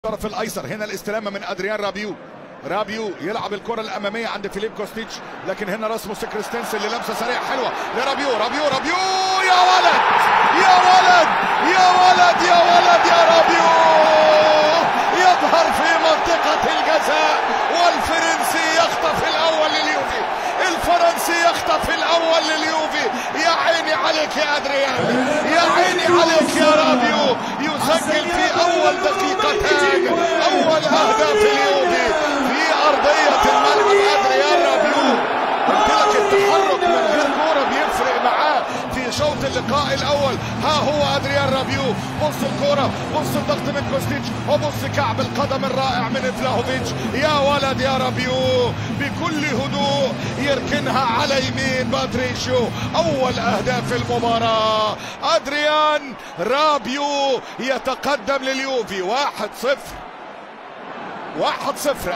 الطرف الايسر. هنا الاستلامه من ادريان رابيو يلعب الكره الاماميه عند فيليب كوستيتش، لكن هنا راسموس كريستنسن اللي لمسه سريعه حلوه لرابيو. يا ولد يا ولد يا ولد يا ولد يا رابيو يظهر في منطقه الجزاء، والفرنسي يخطف الاول لليوفي. الفرنسي يخطف الاول لليوفي. يا عيني عليك يا ادريان، يا عيني عليك يا رابيو. يسجل في اول دقيقتين اول اهداف اليوفي في ارضيه الملعب. ادريان رابيو قلت لك التحرك من غير كوره بيفرق معاه في شوط اللقاء الاول. ها هو ادريان رابيو، بص الكوره، بص الضغط من كوستيتش، وبص كعب القدم الرائع من فلاهوفيتش. يا ولد يا رابيو بكل هدوء يركنها على يمين باتريشيو. اول اهداف المباراه. ادريان رابيو يتقدم لليوفي 1-0.